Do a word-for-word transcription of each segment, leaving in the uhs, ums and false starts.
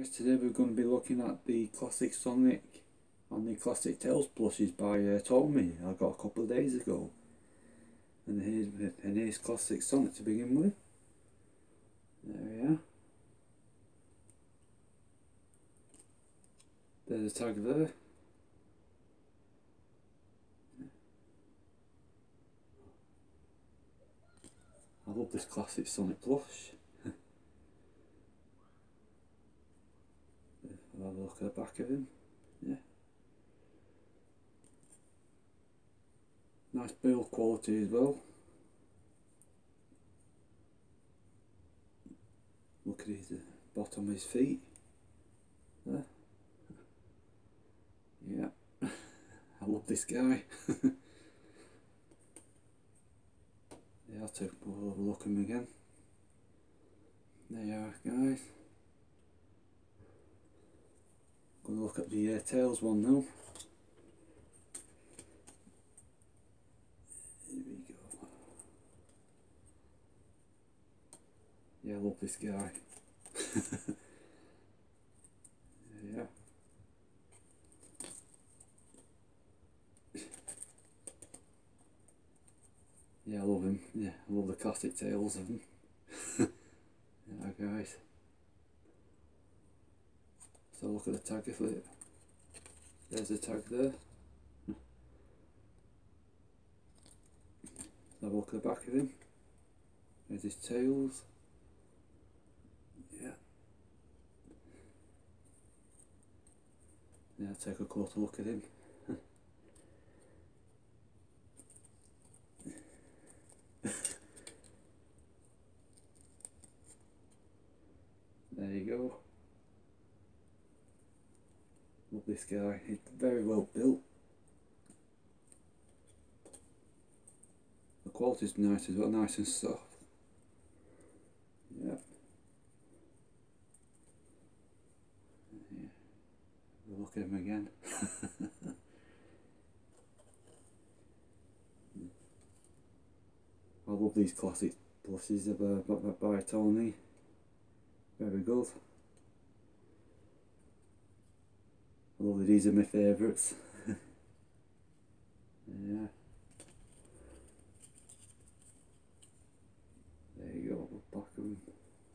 Guys, today we're going to be looking at the classic Sonic and the classic Tails plushes by uh, Tomy I got a couple of days ago. And here's, and here's classic Sonic to begin with. There we are. There's a tag there. I love this classic Sonic plush. I'll have a look at the back of him. Yeah. Nice build quality as well. Look at his uh, bottom of his feet. There. Yeah. I love this guy. Yeah, I'll take we'll have a look at him again. There you are, guys. Going to look at the uh, Tails one now. Here we go. Yeah, I love this guy. Yeah. Yeah, I love him. Yeah, I love the classic Tails of him. Yeah, guys. So look at the tag flip. There's the tag there. Have a look at the back of him. There's his tails. Yeah. Yeah, take a closer look at him. There you go. Love this guy. He's very well built. The quality's nice as well, nice and soft. Yeah. Yeah. We'll look at him again. I love these classic plushes of, uh, by, by Tomy. Very good. I love that these are my favourites. Yeah. There you go, back of them.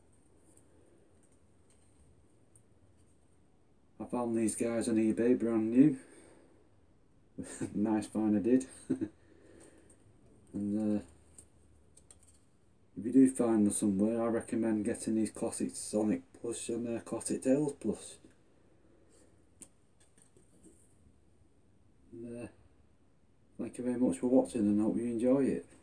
I found these guys on eBay brand new. Nice find I did. And uh, if you do find them somewhere, I recommend getting these classic Sonic plush and uh, classic Tails plush. And, uh, thank you very much for watching and I hope you enjoy it.